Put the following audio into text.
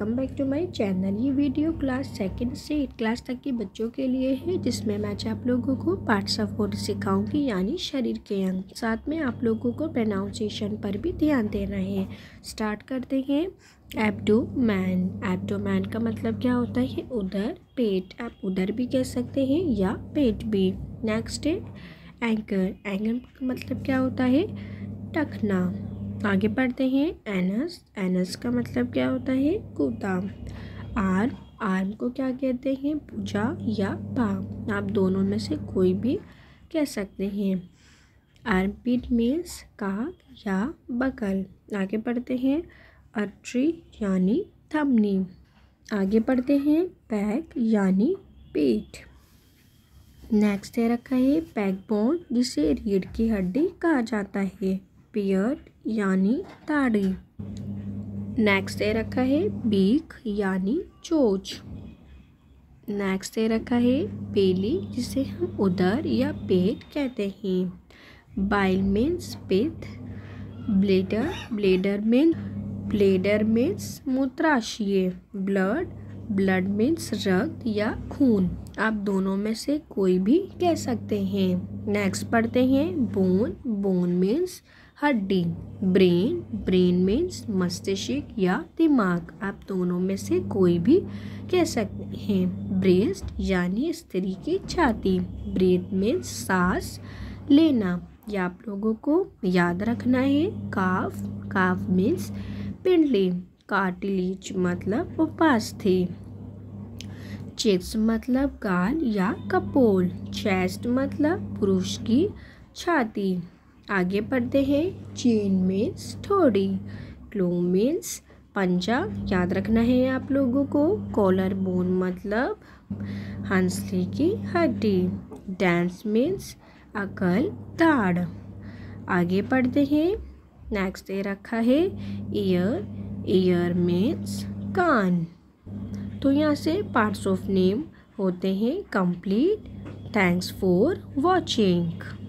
Welcome back to my channel. ये video class second से 8 class तक के बच्चों के लिए है, जिसमें मैं आप लोगों को पार्ट्स ऑफ बॉडी सिखाऊंगी, यानी शरीर के अंग। साथ में आप लोगों को प्रोनाउंसिएशन पर भी ध्यान देना है। स्टार्ट करते हैं। एब्डोमेन। एब्डोमेन का मतलब क्या होता है? उदर, पेट। आप उदर भी कह सकते हैं या पेट भी। नेक्स्ट है एंकर। एंकर का मतलब क्या होता है? टखना। आगे पढ़ते हैं। एनस। एनस का मतलब क्या होता है? गूदा। आर्म। आर्म को क्या कहते हैं? भुजा या पाँव। आप दोनों में से कोई भी कह सकते हैं। आर्मपिट मीन्स काक या बकल। आगे पढ़ते हैं। अर्टरी यानी धमनी। आगे पढ़ते हैं। बैक यानी पीठ। नेक्स्ट है रखा है बैकबोन, जिसे रीढ़ की हड्डी कहा जाता है। बियर्ड यानी दाढ़ी। नेक्स्ट है रखा है बीक यानी चोंच। नेक्स्ट है रखा है बेली, जिसे हम उदर या पेट कहते हैं। बाइल मीन्स पित्त। ब्लेडर मीन्स मूत्राशय। ब्लड मीन्स रक्त या खून। आप दोनों में से कोई भी कह सकते हैं। नेक्स्ट पढ़ते हैं बोन मीन्स हड्डी। ब्रेन मीन्स मस्तिष्क या दिमाग। आप दोनों में से कोई भी कह सकते हैं। ब्रेस्ट यानी स्त्री की छाती। ब्रीथ मीन्स सांस लेना। यह आप लोगों को याद रखना है। काफ मीन्स पिंडली। कार्टिलेज मतलब उपास्थि। चेस्ट मतलब गाल या कपोल। चेस्ट मतलब पुरुष की छाती। आगे पढ़ते हैं। चेन मीन्स ठोड़ी। क्लो मीन्स पंजा। याद रखना है आप लोगों को। कॉलर बोन मतलब हंसली की हड्डी। डांस मीन्स अकल दाढ़। आगे पढ़ते हैं। नेक्स्ट ये रखा है ईयर मीन्स कान। तो यहाँ से पार्ट्स ऑफ नेम होते हैं कंप्लीट। Thanks for watching.